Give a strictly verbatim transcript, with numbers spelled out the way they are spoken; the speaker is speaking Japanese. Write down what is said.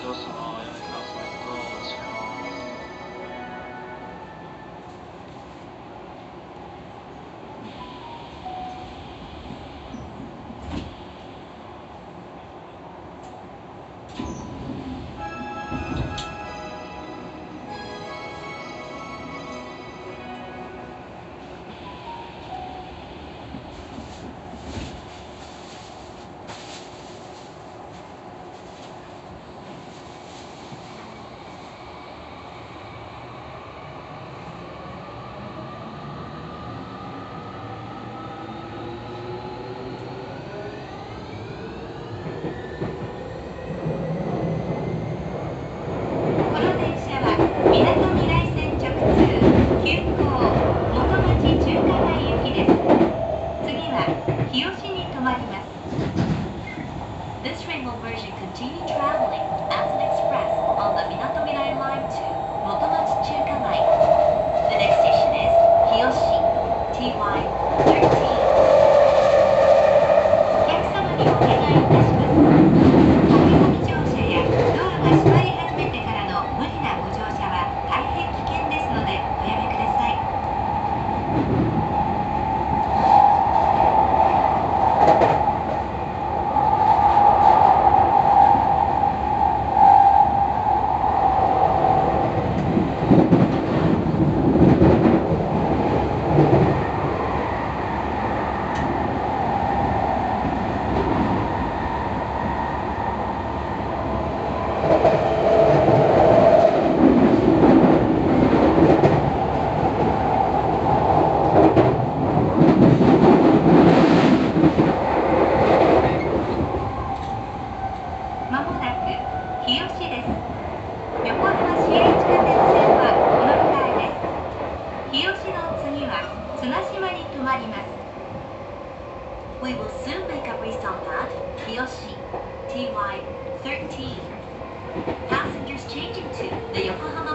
乗車はおやめくださいとお願いします。 This train will version continue traveling as an express on the Minato Mirai Line to Motomachi Chukamai. The next station is Hiyoshi, T Y thirteen. お客様にお願いいたします。駆け込み乗車や道路が閉まり始めてからの無理なご乗車は大変危険ですのでおやめください。まもなく日吉です。横浜市営地下鉄線はこの向かいです。日吉の次は綱島に停まります。We will soon make a restop at Hiyoshi, T Y thirteen. Passengers changing to the Yokohama